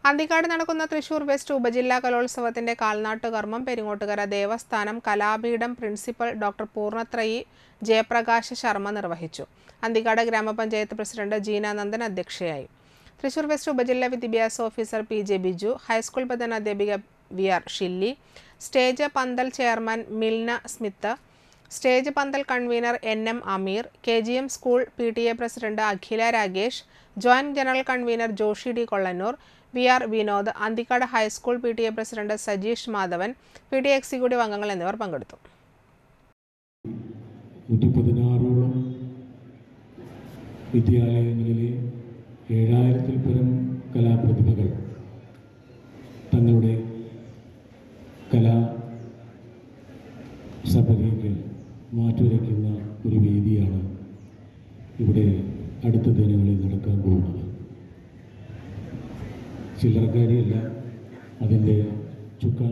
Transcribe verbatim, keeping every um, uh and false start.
അന്തിക്കാട് നടക്കുന്ന തൃശൂർ വെസ്റ്റ് ഉപജില്ലാ കലോത്സവത്തിന്റെ കാൽനാട്ടുകർമ്മം പെരിങ്ങോട്ടുകര ദേവസ്ഥാനം കലാപീഠം പ്രിൻസിപ്പൽ ഡോക്ടർ പൂർണ്ണത്രയി ജയപ്രകാശ ശർമ്മ നിർവഹിച്ചു. അന്തിക്കാട് ഗ്രാമപഞ്ചായത്ത് പ്രസിഡന്റ് ജീനാനന്ദൻ അധ്യക്ഷയായി. തൃശൂർ വെസ്റ്റ് ഉപജില്ലാ വിദ്യാഭ്യാസ officer P J Biju, high school പ്രധാനാധ്യാപിക വി ആർ ഷില്ലി, സ്റ്റേജ് പന്തൽ ചെയർമാൻ മിൽന സ്മിത്ത്, സ്റ്റേജ് പന്തൽ convener N M Ameer, K G M school P T A president Akhila Ragesh, joint general convener Joshi D Kollannur, V R Vinod, Anthikad high school P T A president Sajeesh Madhavan, P T A executive അംഗങ്ങൾ എന്നിവർ പങ്കെടുത്തു. നൂറ്റിപ്പതിനാറോളം വിദ്യാലയങ്ങളിലെ ഏഴായിരത്തിൽ പരം കലാപ്രതിഭകൾ തങ്ങളുടെ കലാ സപര്യങ്ങൾ മാറ്റുരയ്ക്കുന്ന ഒരു വേദിയാണ് ഇവിടെ അടുത്ത ദിനങ്ങളിൽ നടക്കാൻ പോകുന്നത്. ചില്ലറക്കാരിയല്ല അതിൻ്റെ ചുക്കാൻ